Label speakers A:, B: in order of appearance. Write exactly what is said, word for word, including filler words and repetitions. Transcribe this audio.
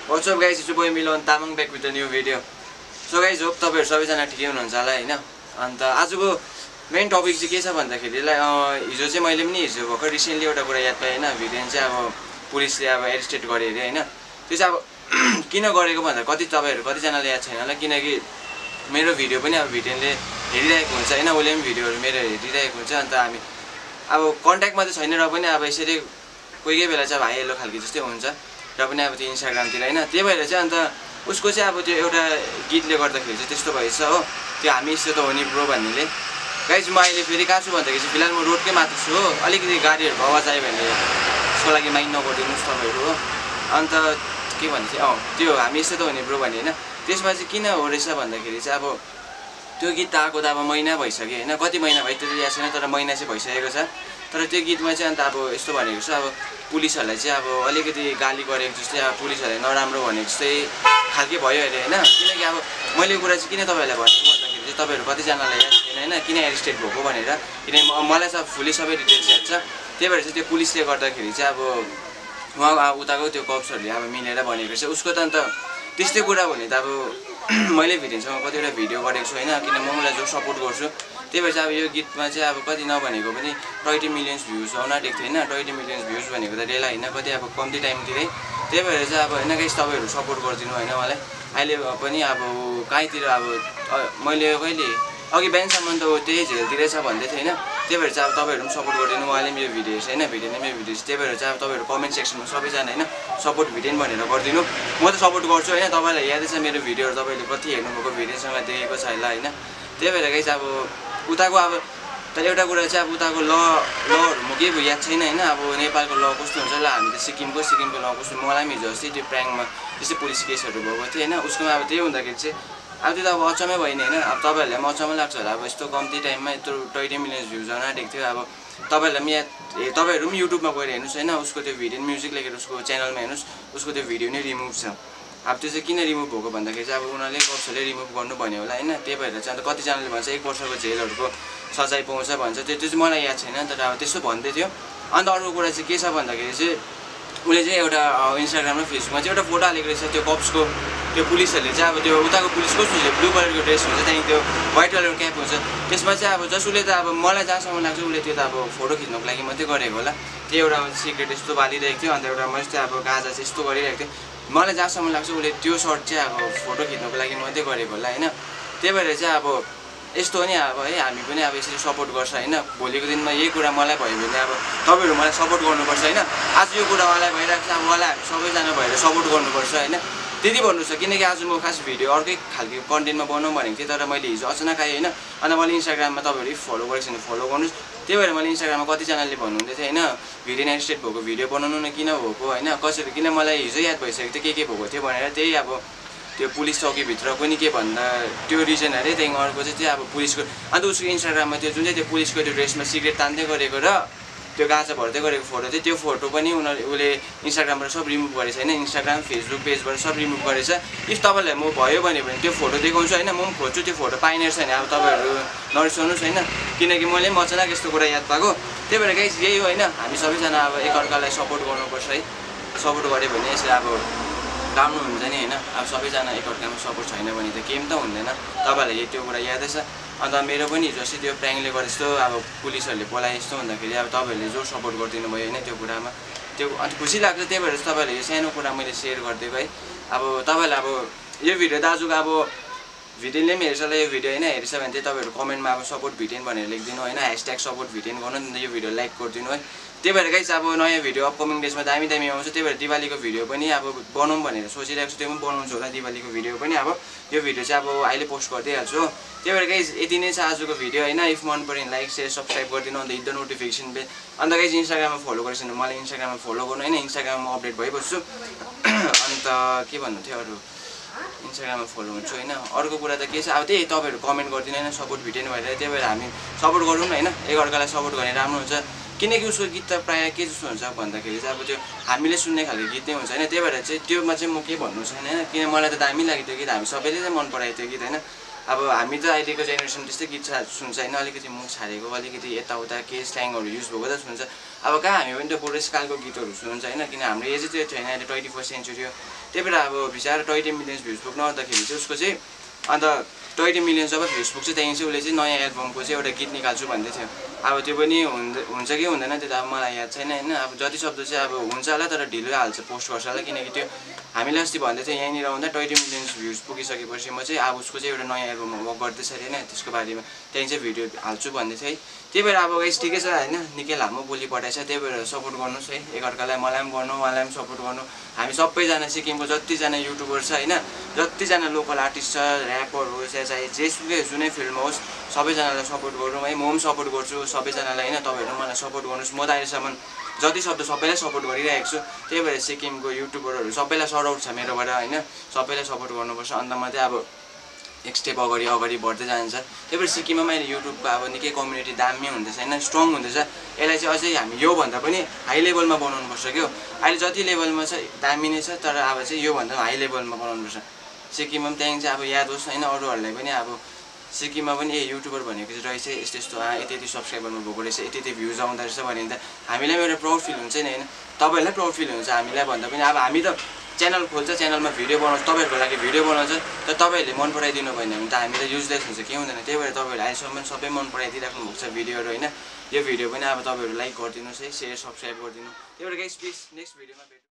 A: What's up guys, it's your boy Milon Tamang back with a new video. So guys, hope तपाईहरु सबैजना ठिकै हुनुहुन्छ होला हैन। अन्त आजको मेन टपिक चाहिँ के छ भन्दाखेरिलाई हिजो चाहिँ मैले पनि हिजो भर्खर रिसेन्टली एउटा कुरा याद पाएँ हैन। भिडियो चाहिँ अब पुलिसले अब एरेस्टेड गरे अरे हैन। त्यो चाहिँ अब किन गरेको भन्दा कति तपाईहरु कति जनाले याद छैन होला, किनकि मेरो भिडियो पनि अब भिडियोले हेरिरहेको हुन्छ हैन। उले पनि भिडियोहरु मेरो हेरिरहेको हुन्छ। अन्त हामी अब कन्ट्याक्टमा चाहिँ छैन र पनि अब यसरी कोही कोही बेला चाहिँ भाइ हेलो खालको जस्तै हुन्छ र पनि अब त्यो इन्स्टाग्रामतिर हैन। त्यही भएर चाहिँ अन्त उसको चाहिँ अब त्यो एउटा गीतले गर्दाखेरि चाहिँ त्यस्तो भएछ हो। त्यो हामी यस्तो त हो नि ब्रो भन्नेले। गाइज म अहिले फेरि कहाँ छु भन्दाखेरि चाहिँ फिलहाल म रोडकै माथि छु हो। अलिकति गाडीहरुको आवाज आयो भने त्यसको लागि माइन्ड नगरिदिनुस् तपाईहरु हो। अन्त के भन्छ अ त्यो हामी यस्तो त हो नि ब्रो भन्ने हैन। त्यसमा चाहिँ किन हो रहेछ भन्दाखेरि चाहिँ अब त्यो गीत आएको त अब महिना भइसक्यो हैन। कति महिना भयो त्यो याद छैन, तर महिना चाहिँ भइसकेको छ। तर त्यो गीतमा चाहिँ अन्त अब यस्तो भनेको छ अब पुलिसहरुलाई चाहिँ अब अलिकति गाली गरेको जस्तै अब पुलिसहरुले नराम्रो भनेको जस्तै खालके भयो अरे हैन। किनकि अब मैले यो कुरा चाहिँ किन तपाईहरुलाई भनेको भन्दाखेरि चाहिँ तपाईहरु कति जनालाई याद छैन हैन किन एरेस्टेड भएको भनेर। किनकि मलाई चाहिँ फुल्ली सबै डिटेल्स याद छ। त्यही भएर चाहिँ त्यो पुलिसले गर्दाखेरि चाहिँ अब उहाँ उताको त्यो कप्सहरुले अब मिलेर भनेको छ। उसको त अन्त त्यस्तै कुरा भने त अब मैले भिडियोसँग कतिवटा भिडियो गरेको छु हैन, किन म उलाई जो सपोर्ट गर्छु। त्यही भएर चाहिँ अब यो गीतमा चाहिँ अब कति नभनेको पनि ट्वेन्टी मिलियन्स भ्युज आउन आँटेको थियो हैन। ट्वेन्टी मिलियन्स भ्युज भनेको त डेला हैन, कति अब कम्ती टाइमतिरै। त्यही भएर चाहिँ अब हैन गाइस तपाईहरु सपोर्ट गरिदिनु हैन मलाई। अहिले पनि अब कहीँतिर अब मैले कहिले अघि बिहानसम्म त त्यही झेलतिरै छ भन्दै थिएँ हैन। त्यही भएर चाहिँ अब तपाईहरु पनि सपोर्ट गरिदिनु। उहाँले मेरो भिडियो हेर्छ हैन, भिडियोले मेरो भिडियो। त्यही भएर चाहिँ अब तपाईहरु कमेन्ट सेक्सनमा सबैजना हैन सपोर्ट भिडियो भनेर गरिदिनु। म त सपोर्ट गर्छु हैन। तपाईलाई यादै छ मेरो भिडियोहरु तपाईले कति हेर्नुभएको भिडियोसँग देखेको छ होला हैन। त्यही भएर गाइस अब उताको अब तर एउटा कुरा चाहिँ अब उताको ल लहरु म के याद छैन हैन। अब नेपालको ल कस्तो हुन्छ ल, हामी त सिक्किमको सिक्किमको ल कस्तो मलाई पनि हिजो अस्ति त्यो प्र्याङ्कमा त्यस्तै पुलिस केसहरु भएको थियो हैन। उसकोमा अब त्यही हुँदाखेरि चाहिँ अब त्यो त अब अचम्मै भयो नि हैन। अब तपाईहरुलाई पनि अचम्मै लाग्छ होला अब यस्तो कम्ती टाइममा यत्रो ट्वेन्टी मिलियन्स भ्युज आउन आँटेको थियो। अब तपाईहरुलाई पनि याद तपाईहरु पनि युट्युबमा गएर हेर्नुस् हैन। उसको त्यो भिडियो म्युजिक लेखेर उसको च्यानलमा हेर्नुस्, उसको त्यो भिडियो नै रिमुभ छ। अब त्यो चाहिँ किन रिमुभ भएको भन्दाखेरि चाहिँ अब उनीहरूले कप्सले रिमुभ गर्नु भन्यो होला हैन। त्यही भएर चाहिँ अन्त कतिजनाले भन्छ एक वर्षको जेलहरुको सजाय पाउँछ भन्छ। त्यो त्यो चाहिँ मलाई याद छैन, तर अब त्यस्तो भन्दै थियो। अन्त अर्को कुरा चाहिँ के छ भन्दाखेरि चाहिँ उसले चाहिँ एउटा इन्स्टाग्राम र फेसबुकमा चाहिँ एउटा फोटो हालेको रहेछ त्यो कप्सको। त्यो पुलिसहरूले चाहिँ अब त्यो उताको पुलिस कस्तो हुन्छ ब्लू कलरको ड्रेस हुन्छ, त्यहाँदेखि त्यो व्हाइट कलरको क्याप हुन्छ। त्यसमा चाहिँ अब जस उसले त अब मलाई जहाँसम्म लाग्छ उसले त्यो त अब फोटो खिच्नको लागि मात्रै गरेको होला। त्यो एउटा सिक्रेट यस्तो बालिरहेको थियो। अन्त एउटा मैले चाहिँ अब गाजा चाहिँ यस्तो गरिरहेको थियो। मलाई जहाँसम्म लाग्छ उसले त्यो सर्ट चाहिँ अब फोटो खिच्नको लागि मात्रै गरेको होला हैन। त्यही भएर चाहिँ अब यस्तो हो नि अब है, हामी पनि अब यसरी सपोर्ट गर्छ हैन। भोलिको दिनमा यही कुरा मलाई भयो भने अब तपाईहरु मलाई सपोर्ट गर्नुपर्छ हैन। आज यो कुरा मलाई भइरहेको छ, अब मलाई हामी सबैजना भएर सपोर्ट गर्नुपर्छ हैन। त्यति भन्नु छ। किनकि आज म खास भिडियो अर्कै खालको कन्टेन्टमा बनाउँ भनेको थिएँ, तर मैले हिजो अचानक आएँ हैन। अन्त मैले इन्स्टाग्राममा तपाईहरु फलो गरेको छैन फलो गर्नुस्। त्यही भएर मैले इन्स्टाग्राममा कतिजनाले भन्नुहुँदै थियो हैन भिडियो एरेस्टेड भएको भिडियो बनाउनु न किन भएको हैन, कसरी किन मलाई हिजो याद भइसकेको थियो के के भएको थियो भनेर। त्यही अब त्यो पुलिस चौकीभित्र पनि के भन्दा त्यो रिजन अरे। त्यहाँदेखि अर्को चाहिँ त्यो अब पुलिसको अन्त उसको इन्स्टाग्राममा त्यो जुन चाहिँ त्यो पुलिसको त्यो ड्रेसमा सिगरेट तान्दै गरेको र त्यो गाँचा भर्दै गरेको फोटो थियो। त्यो फोटो पनि उनीहरूले उसले इन्स्टाग्रामबाट सब रिमुभ गरेछ हैन। इन्स्टाग्राम फेसबुक पेजबाट सब रिमुभ गरेछ। इफ तपाईँलाई म भयो भने भने त्यो फोटो देखाउँछु हैन। म पनि खोज्छु त्यो फोटो पाइने छैन। अब तपाईँहरू नरिसाउनुहोस् हैन, किनकि मैले पनि अचानक यस्तो कुरा याद पाएको। त्यही भएर गाइस यही हो हैन, हामी सबैजना अब एकअर्कालाई सपोर्ट गर्नुपर्छ है। सपोर्ट गऱ्यो भने यसरी अब राम्रो हुन्छ नि हैन। अब सबैजना एकअर्कामा सपोर्ट छैन भने त केही पनि त हुँदैन। तपाईहरुलाई यही त्यो कुरा यादै छ। अन्त मेरो पनि हिजो अस्ति त्यो प्र्याङ्कले गर्दा यस्तो अब पुलिसहरूले बोलाए यस्तो हुँदाखेरि अब तपाईहरुले जो सपोर्ट गरिदिनु भयो हैन त्यो कुरामा त्यो अन्त खुसी लाग्छ। त्यही भएर तपाईहरुले यो सानो कुरा मैले सेयर गरिदिएको है। अब तपाईहरुलाई अब यो भिडियो दाजुको अब भिडियोले पनि हेर्छ होला यो भिडियो हैन, हेर्छ भने चाहिँ तपाईहरु कमेन्टमा अब सपोर्ट भिडियन भनेर लेखिदिनु हैन। ह्यासट्याग सपोर्ट भिडियन गर्नु नि, यो भिडियो लाइक गरिदिनु है। त्यही भएर गाइस अब नयाँ भिडियो अपकमिङ डेजमा दामी दामी आउँछ। त्यही भएर दिवालीको भिडियो पनि अब बनाउँ भनेर सोचिरहेको छु। त्यो पनि बनाउँछु होला दिवालीको भिडियो पनि। अब यो भिडियो चाहिँ अब अहिले पोस्ट गरिदिइहाल्छु। त्यही भएर गाइस यति नै छ आजको भिडियो हैन। इफ मन पर्यो लाइक शेयर सब्सक्राइब गरिदिनु। अन्त हिट द नोटिफिकेसन बेल। अन्त गाइस इन्स्टाग्राममा फलो गरेछ भने मलाई इन्स्टाग्राममा फलो गर्नु हैन। इन्स्टाग्राममा अपडेट भइबस्छु। अन्त के भन्नु थियो अरु इन्स्टाग्राममा फलो हुन्छु हैन। अर्को कुरा त के छ अब त्यही तपाईहरु कमेन्ट गरिदिनु हैन सपोर्ट भिडियो भएर। त्यही भएर हामी सपोर्ट गरौँ न हैन, एकअर्कालाई सपोर्ट गर्ने राम्रो हुन्छ। किनकि उसको गीत त प्रायः के जस्तो हुन्छ भन्दाखेरि चाहिँ अब त्यो हामीले सुन्ने खालको गीत नै हुन्छ हैन। त्यही भएर चाहिँ त्योमा चाहिँ म के भन्नु छैन हैन, किन मलाई त दामी लाग्यो त्यो गीत, हामी सबैले चाहिँ मन परायो त्यो गीत हैन। अब हामी त अहिलेको जेनेरेसन त्यस्तै गीत सुन्छ होइन अलिकति मुख छाडेको अलिकति यताउता के स्ल्याङहरू युज भएको त सुन्छ अब कहाँ हामी पनि त बुढेसकालको गीतहरू सुन्छ होइन किन हाम्रो एजै त्यो छैन अहिले ट्वेन्टी फर्स्ट सेन्चुरी हो त्यही भएर अब बिचरा ट्वेन्टी मिलियन्स भ्युज पुग्न आउँदाखेरि चाहिँ उसको चाहिँ अन्त ट्वेन्टी मिलियन्स जब भ्युज पुग्छ त्यहाँदेखि चाहिँ उसले चाहिँ नयाँ एल्बमको चाहिँ एउटा गीत निकाल्छु भन्दै थियो अब त्यो पनि हुन्छ कि हुँदैन त्यो त अब मलाई याद छैन होइन अब जति सक्दो चाहिँ अब हुन्छ होला तर ढिलो हाल्छ पोस्ट गर्छ होला किनकि त्यो हामीले अस्ति भन्दै थियो यहीँनिर आउँदा ट्वेन्टी मिलियन्स भ्युज पुगिसकेपछि म चाहिँ अब उसको चाहिँ एउटा नयाँ एल्बममा वर्क गर्दैछ अरे होइन त्यसको बारेमा त्यहाँदेखि चाहिँ भिडियो हाल्छु भन्दै थियो है त्यही भएर अब गाइस ठिकै छ होइन निकै लामो बोली पठाएछ त्यही भएर सपोर्ट गर्नुहोस् है एकअर्कालाई मलाई पनि गर्नु उहाँलाई पनि सपोर्ट गर्नु हामी सबैजना सिक्किमको जतिजना युट्युबर छ होइन जतिजना लोकल आर्टिस्ट छ ऱ्यापर होस् या चाहे जेसुकै जुनै फिल्डमा होस् सबैजनालाई सपोर्ट गरौँ है म पनि सपोर्ट गर्छु सबैजनालाई होइन तपाईँहरू मलाई सपोर्ट गर्नुहोस् म त अहिलेसम्म जति सक्दो सबैलाई सपोर्ट गरिरहेको छु त्यही भएर सिक्किमको युट्युबरहरू सबैलाई सराउट छ मेरोबाट होइन सबैलाई सपोर्ट गर्नुपर्छ अन्त मात्रै अब एक स्टेप अगाडि अगाडि बढ्दै जान्छ त्यही भएर सिक्किममा अहिले युट्युबको अब निकै कम्युनिटी दामी हुँदैछ होइन स्ट्रङ हुँदैछ यसलाई चाहिँ अझै हामी योभन्दा पनि हाई लेभलमा बनाउनुपर्छ क्या अहिले जति लेभलमा छ दामी नै छ तर अब चाहिँ योभन्दा हाई लेभलमा बनाउनुपर्छ सिक्किममा पनि त्यहाँदेखि चाहिँ अब याद होस् होइन अरूहरूलाई पनि अब सिक्किममा पनि ए युट्युबर भनेको चाहिँ रहेछ यस्तो यस्तो यति यति सब्सक्राइबरमा भएको रहेछ यति यति भ्युज आउँदो रहेछ भने त हामीलाई एउटा प्राउड फिल हुन्छ नि होइन तपाईँहरूलाई प्राउड फिल हुन्छ हामीलाई भन्दा पनि अब हामी त च्यानल खोल्छ च्यानलमा भिडियो बनाउँछ तपाईँहरूको लागि भिडियो बनाउँछ तर तपाईँहरूले मन पराइदिनु भएन भने त हामीलाई युजलेस हुन्छ के हुँदैन त्यही भएर तपाईँहरूले अहिलेसम्म सबै मन पराइदिइराख्नु भएको छ भिडियोहरू होइन यो भिडियो पनि अब तपाईँहरू लाइक गरिदिनुहोस् है सेयर सब्सक्राइब गरिदिनु त्यही भएर गाइस प्लिज नेक्स्ट भिडियोमा भेट्नु